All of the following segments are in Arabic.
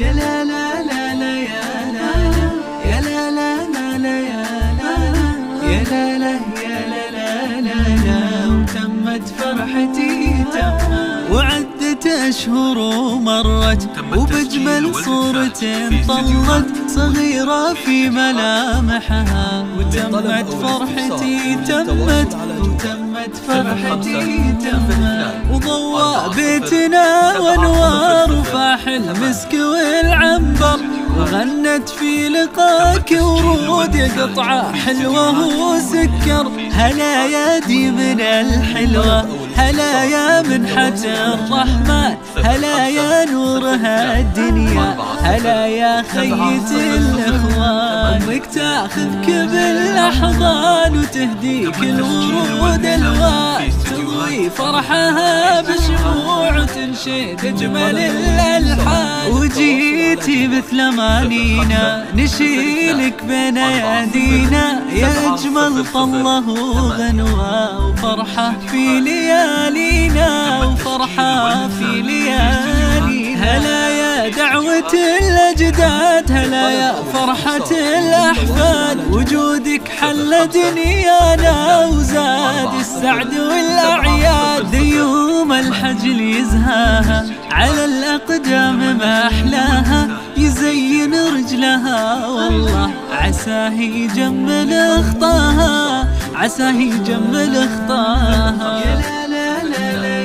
يا لا لا لا لا يا لا لا يا لا لا لا لا يا لا لا يا لا لا يا لا لا لا لا وتمت فرحتي تمت وعدت أشهر ومرت وبجمل صورة طلت صغيرة في ملامحها وتمت فرحتي تمت وتمت فرحتي تمت وضوى بيتنا وانوار وفاح المسك والعنبر وغنت في لقاك ورود قطعة حلوة وسكر هلا يا دي من الحلوة هلا يا منحة الرحمن هلا يا نورها الدنيا هلا يا خيت الإخوان أمك تاخذك بالأحضان وتهديك الورود الوان تضوي فرحها بشموع وتنشد أجمل الألحان وجيتي مثل مانينا نشيلك بين أيدينا يا أجمل طله وغنوة وفرحة في ليالينا وفرحة في ليالينا هلا يا دعوة الأجداد هلا يا فرحة الأحفاد وجودك حل دنيانا وزاد السعد والأعياد يوم الحجل يزهاها على الأقدام ما أحلاها يزين رجلها والله عساه يجمل أخطاها عساه يجمل أخطاها يا لا لا لا لا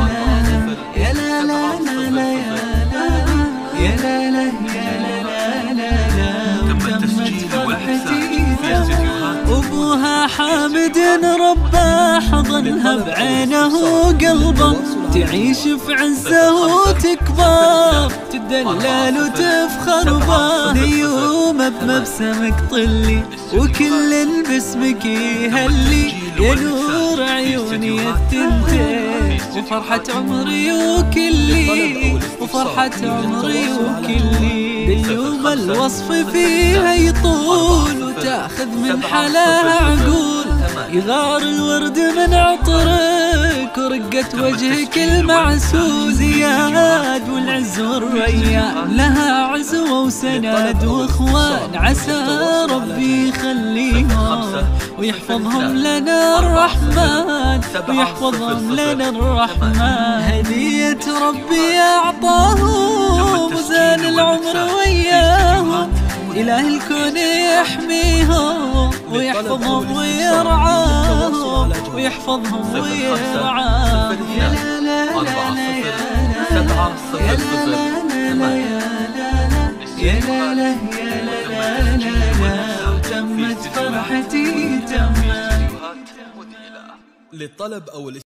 يا لا لا لا لا يا لا لا يا لا لا لا تمت فرحتي أبوها حامد رباه حضنها بعينه وقلبه تعيش في عزه وتكبر تدلل وتفخر به يوم بمبسمك طلي وكل باسمك يهلي يا نور عيوني التنتين وفرحة عمري وكلي وفرحة عمري وكلي يوم الوصف فيها يطول وتاخذ من حلاها عقول يغار الورد من عطرك ورقة وجهك المعسول زياد والعز والريان لها عزوة وسند واخوان عسى ربي يخليهم ويحفظهم لنا الرحمن ويحفظهم لنا الرحمن هدية ربي أعطاهم وزان العمر وياهم إله الكون يحميهم ويحفظهم ويرعاهم ويحفظهم ويرعاهم يا لا لا لا لا يا لا لا لا يا لا لا يا لا لا وتمت فرحتي تمت للطلب أو